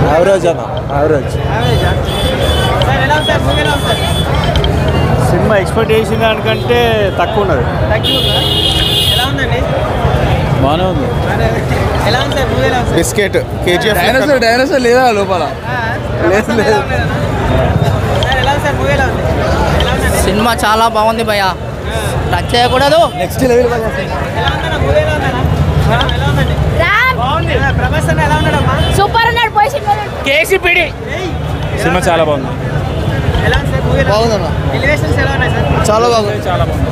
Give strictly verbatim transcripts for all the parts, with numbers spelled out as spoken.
Average అన్న average. Cinema expect చేసిన దానికంటే తక్కువ ఉన్నది. బాగానే ఉంది. బిస్కెట్ కేజీఎఫ్ డైనోసార్ డైనోసార్ లేదా లోపల? లేదు లేదు. సినిమా చాలా బాగుంది భయ్య, టచ్ చేయకూడదు. Next level. సూపర్ ఉన్నాడు. కేసీపీడి సినిమా చాలా బాగుంది. బాగుందన్న, చాలా బాగుంది. చాలా బాగుంది.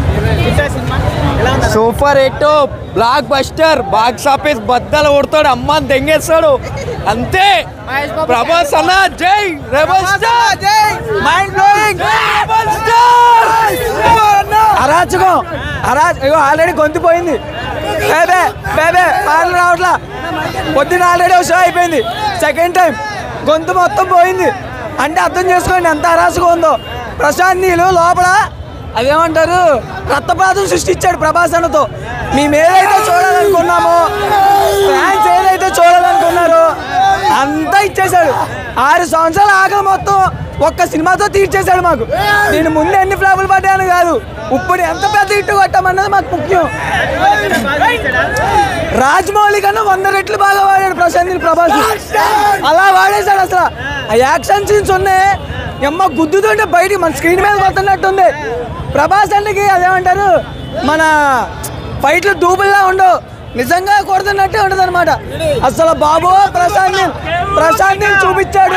Super hit, blockbuster, box office బద్దలు కొడతాడు, అమ్మ దెంగేస్తాడు అంతే. ప్రభాస్ అన్న జై రెబల్ స్టార్, జై మైండ్ బ్లోయింగ్ రెబల్ స్టార్. అరాచకం అరాచ ఇగో ఆల్రెడీ గొంతుపోయింది. బేబే బేబే పాటలు రావట్లా. పొద్దున్న ఆల్రెడీ షో అయిపోయింది. సెకండ్ టైం గొంతు మొత్తం పోయింది అంటే అర్థం చేసుకోండి ఎంత అరాచకం ఉందో. ప్రశాంత్ నీళ్ళు లోపల అదేమంటారు రక్తపాతం సృష్టించాడు ప్రభాస్ అన్నతో. మేము ఏదైతే చూడాలనుకున్నామో, ఫ్యాన్స్ ఏదైతే చూడాలనుకున్నారో అంతా ఇచ్చేశాడు. ఆరు సంవత్సరాల ఆకలి మొత్తం ఒక్క సినిమాతో తీర్చేశాడు మాకు. నేను ముందు ఎన్ని ఫ్లాపులు పడ్డాను కాదు, ఇప్పుడు ఎంత పెద్ద ఇట్టు కొట్టామన్నది మాకు ముఖ్యం. రాజమౌళి కన్నా వంద రెట్లు బాగా వాడాడు ప్రశాంత్ ప్రభాస్. అలా వాడేశాడు. అసలు ఆ యాక్షన్ సీన్స్ ఉన్నాయి, ఎమ్మ గుద్దుతుంటే బయటికి మన స్క్రీన్ మీద కొడుతున్నట్టుంది. ప్రభాస్ అన్నకి అదేమంటారు మన ఫైట్లు దూపుల్లా ఉండవు, నిజంగా కొడుతున్నట్టే ఉంటుంది అనమాట. అసలు బాబు ప్రశాంత్ నీల్ ప్రశాంత్ నీల్ చూపించాడు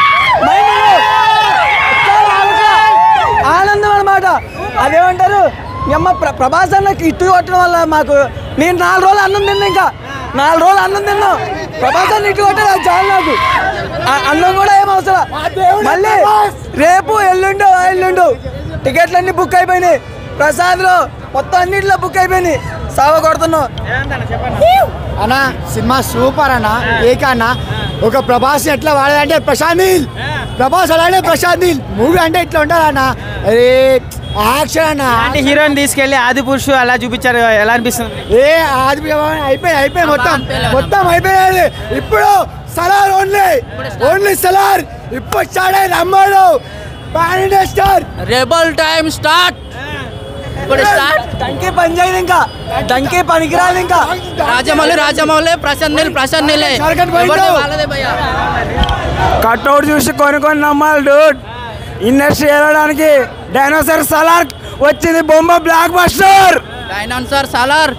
ఆనందం అనమాట. అదేమంటారు ఎమ్మ ప్ర ప్రభాస్ అన్నకి ఇట్టు కొట్టడం వల్ల మాకు నేను నాలుగు రోజులు అన్నం తిన్నా, ఇంకా నాలుగు రోజులు అన్నం తిన్నాం. ప్రభాస్ అన్న ఇట్టు కొట్టాడు, అది చాలు నాకు. అన్నం కూడా ఏం అవసరం. మళ్ళీ రేపు ఎల్లుండు ఎల్లుండు టికెట్లన్నీ బుక్ అయిపోయినాయి. ప్రసాద్లో మొత్తం అన్నింటిలో బుక్ అయిపోయినాయి. సావ కొడుతున్నాం అన్న. సినిమా సూపర్ అన్న. ఏకన్న ఒక ప్రభాస్ ఎట్లా వాడాలంటే ప్రశాంత్ నీల్, ప్రభాస్ అలానే ప్రశాంత్ నీల్. మూవీ అంటే ఇట్లా ఉంటుంది అన్న. అరే యాక్షన్ అన్న. అంటే హీరోయిన్ తీసుకెళ్లి ఆది పురుషు అలా చూపించారు, ఎలా అనిపిస్తుంది? ఏ ఆది అయిపోయి అయిపోయి మొత్తం మొత్తం అయిపోయింది. ఇప్పుడు సలార్ ఓన్లీ ఓన్లీ సలార్ ఇప్పుడు స్టార్ట్ అయింది. అమ్మాడు pan India star. Rebel time start. ఇప్పుడు స్టార్ట్. డంకే పని చేయదు, ఇంకా డంకే పనికిరాదు. ఇంకా రాజమౌళి రాజమౌళి ప్రశాంత్ నీల్ ప్రశాంత్ నీలే వాళ్ళదే భయ్య. కట్అవుట్ చూసి కొన్ని కొన్ని నమ్మాలి డూడ్. ఇండస్ట్రీ వెళ్ళడానికి డైనోసార్ సలార్ వచ్చింది, బొమ్మ బ్లాక్ బస్టర్. డైనోసార్ సలార్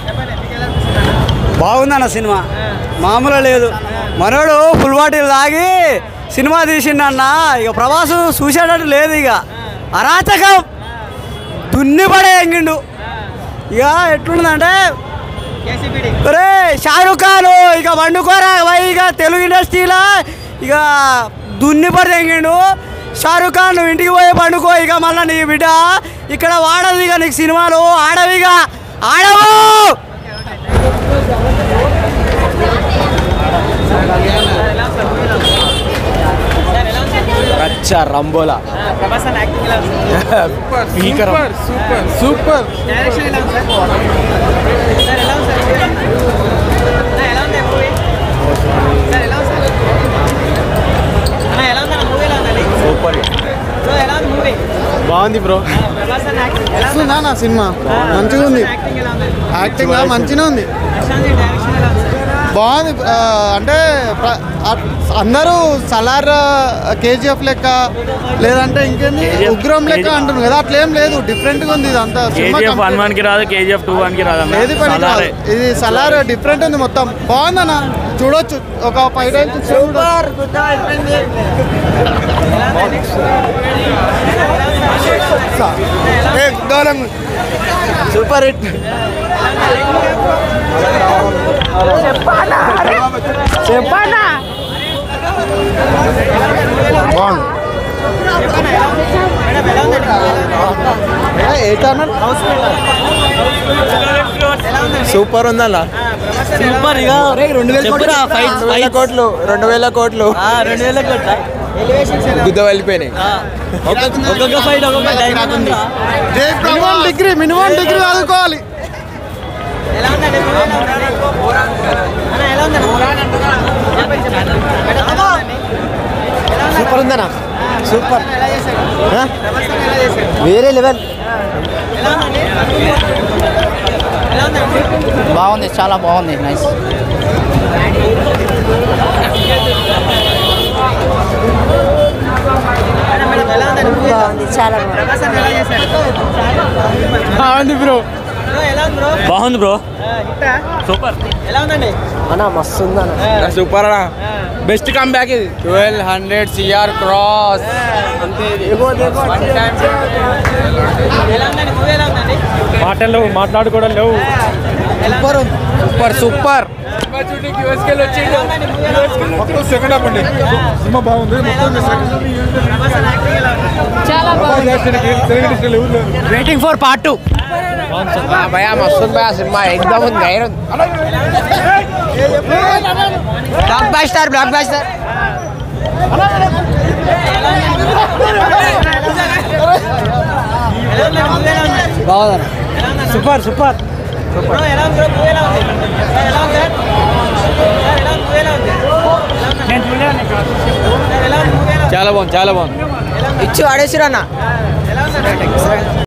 బాగుందన్న సినిమా, మామూలు లేదు. మనోడు ఫుల్ బాటిల్ తాగి సినిమా తీసిండన్న. ఇక ప్రభాస్ చూసేటట్టు లేదు. ఇక అరాచకం దున్నిపడే ఎంగిండు. ఇక ఎట్లుందంటే రే షారూఖ్ ఖాన్ ఇక వండుకోరా ఇక తెలుగు ఇండస్ట్రీలో ఇక దున్నిపడి ఎంగిండు. షారూఖ్ ఖాన్ నువ్వు ఇంటికి పోయి పండుకో, ఇక మళ్ళీ నీ బిడ్డ ఇక్కడ వాడదు. ఇక నీకు సినిమాలు ఆడవిగా ఆడవు. రచ్చ రంబోలా సూపర్ సూపర్ సూపర్. బాగుంది బ్రో. నా సినిమా మంచిగా ఉంది, యాక్టింగ్ మంచిగా ఉంది, బాగుంది. అంటే అందరూ సలార్ కేజీఎఫ్ లెక్క లేదంటే ఇంకేంది ఉగ్రం లెక్క అంటున్నారు కదా, అట్లేం లేదు. డిఫరెంట్గా ఉంది ఇదంతా. ఏది పని కాదు, ఇది సలార్ డిఫరెంట్ ఉంది మొత్తం. బాగుందన్న, చూడొచ్చు ఒక ఫైవ్ టైమ్స్. Super hit. చెప్పనా సూపర్ ఉందన్న, సూపర్. ఇక రెండు వేల కోట్లు రెండు వేల కోట్లు రెండు వేల కోట్ల గుద్ద వెళ్ళిపోయినాయి. ఒక్కొక్క ఫైట్ ఒక్కొక్క డైలాగ్ ఉంది. మినిమం డిగ్రీ మినిమం డిగ్రీ చదువుకోవాలి. ఎలా ఉందండి? మస్తుందనా సూపర్ వేరే లెవెల్ బాగుంది చాలా బాగుంది నైస్ బాగుంది చాలా బాగుంది బ్రో బాగుంది బ్రో సూపర్ అన్నా మస్తుందన్నా సూపర్ అన్న బెస్ట్ కమ్ బ్యాక్ ఇది ట్వెల్వ్ హండ్రెడ్ సిఆర్ క్రాస్ మాటలు లేవు మాట్లాడుకోవడం లేవు సూపర్ సూపర్ సెకండ్ హాఫ్ అండి సినిమా బాగుంది చాలా బాగుంది వెయిటింగ్ ఫర్ పార్ట్ టూ భయా మస్తు భయా సినిమా ఎగ్దమ్ ఉంది గైర్ blockbuster blockbuster super super చాలా బాగుంది చాలా బాగుంది ఇచ్చి ఆడేసిరన్నా